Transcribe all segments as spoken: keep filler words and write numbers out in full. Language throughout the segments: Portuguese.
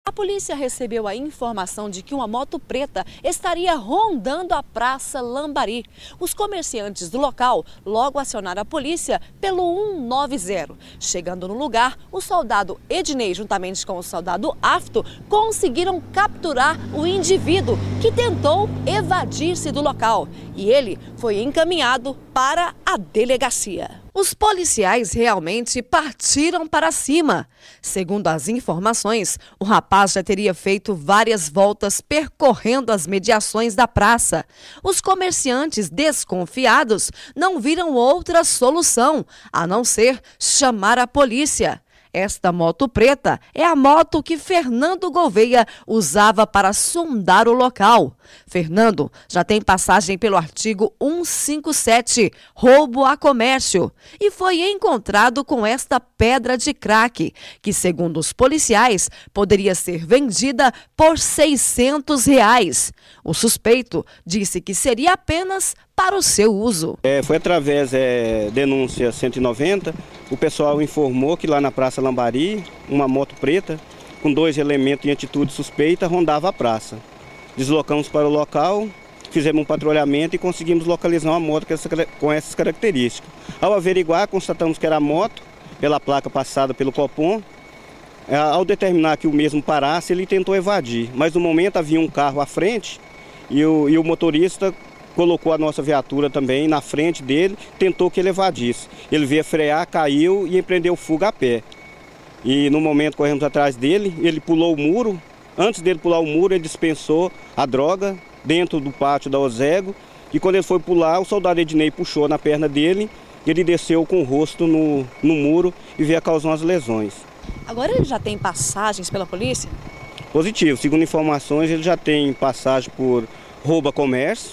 A polícia recebeu a informação de que uma moto preta estaria rondando a Praça Lambari. Os comerciantes do local logo acionaram a polícia pelo um nove zero. Chegando no lugar, o soldado Ednei, juntamente com o soldado Afto, conseguiram capturar o indivíduo que tentou evadir-se do local. E ele foi encaminhado para a delegacia. Os policiais realmente partiram para cima. Segundo as informações, o rapaz já teria feito várias voltas percorrendo as mediações da praça. Os comerciantes desconfiados não viram outra solução a não ser chamar a polícia. Esta moto preta é a moto que Fernando Gouveia usava para sondar o local. Fernando já tem passagem pelo artigo cento e cinquenta e sete, roubo a comércio, e foi encontrado com esta pedra de crack, que segundo os policiais poderia ser vendida por seiscentos reais. O suspeito disse que seria apenas para o seu uso. É, foi através da é, denúncia cento e noventa, o pessoal informou que lá na Praça Lambari, uma moto preta com dois elementos em atitude suspeita rondava a praça. Deslocamos para o local, fizemos um patrulhamento e conseguimos localizar uma moto com essas características. Ao averiguar, constatamos que era a moto, pela placa passada pelo Copom. Ao determinar que o mesmo parasse, ele tentou evadir, mas no momento havia um carro à frente e o, e o motorista colocou a nossa viatura também na frente dele, tentou que ele evadisse. Ele veio frear, caiu e empreendeu fuga a pé. E no momento corremos atrás dele, ele pulou o muro. Antes dele pular o muro, ele dispensou a droga dentro do pátio da Ozego. E quando ele foi pular, o soldado Ednei puxou na perna dele, ele desceu com o rosto no, no muro e veio a causar umas lesões. Agora ele já tem passagens pela polícia? Positivo. Segundo informações, ele já tem passagem por roubo a comércio.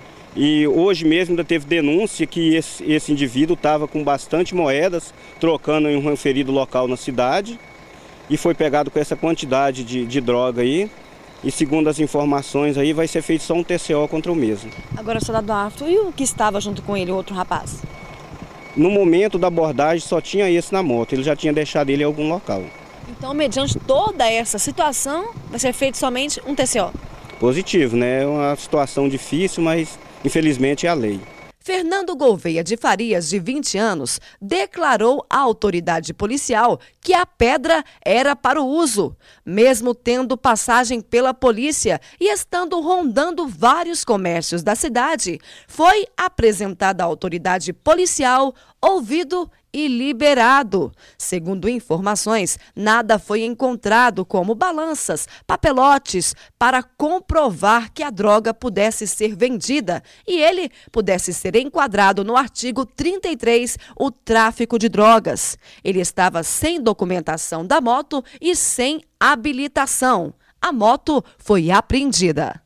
E hoje mesmo ainda teve denúncia que esse, esse indivíduo estava com bastante moedas, trocando em um referido local na cidade, e foi pegado com essa quantidade de, de droga aí. E segundo as informações aí, vai ser feito só um T C O contra o mesmo. Agora, soldado Afto, e o que estava junto com ele, o outro rapaz? No momento da abordagem só tinha esse na moto, ele já tinha deixado ele em algum local. Então, mediante toda essa situação, vai ser feito somente um T C O? Positivo, né? É uma situação difícil, mas infelizmente é a lei. Fernando Gouveia de Farias, de vinte anos, declarou à autoridade policial que a pedra era para o uso, mesmo tendo passagem pela polícia e estando rondando vários comércios da cidade. Foi apresentada à autoridade policial, ouvido e liberado. Segundo informações, nada foi encontrado como balanças, papelotes para comprovar que a droga pudesse ser vendida e ele pudesse ser enquadrado no artigo trinta e três, o tráfico de drogas. Ele estava sem documentação da moto e sem habilitação. A moto foi apreendida.